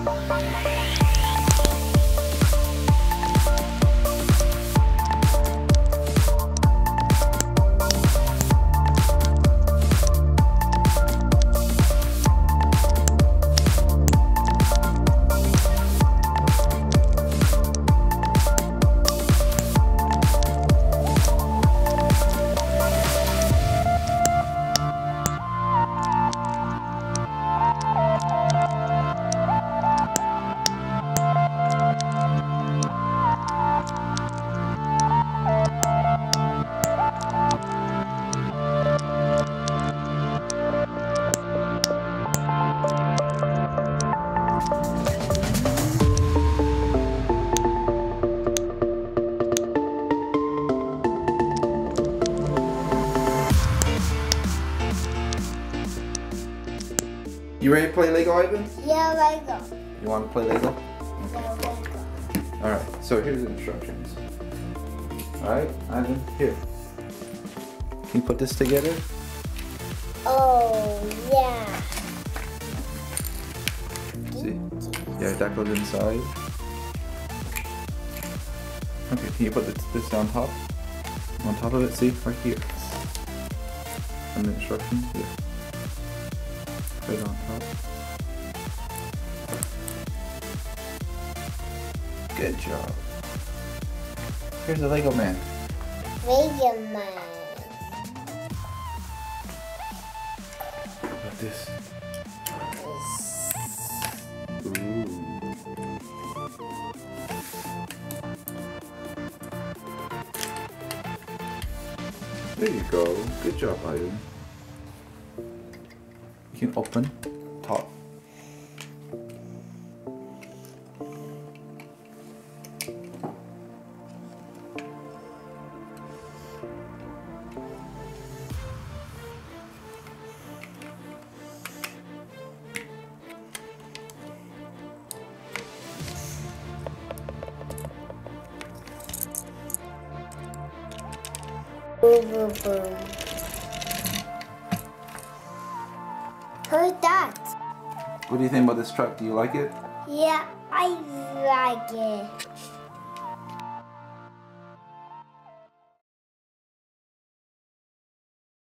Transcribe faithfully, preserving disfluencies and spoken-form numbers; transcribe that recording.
You ready to play Lego, Ivan? Yeah, Lego. You want to play Lego? Yeah, Lego. Alright, so here's the instructions. Alright, Ivan, here. Can you put this together? Oh, yeah. See? Yeah, that goes inside. Okay, can you put this, this on top? On top of it, see? Right here. And the instructions here. Right on top. Good job. Here's the Lego man. Lego man. What about this? Ooh. There you go. Good job, Ivan. You can open top. Boom, boom, boom. Who's that? What do you think about this truck? Do you like it? Yeah, I like it.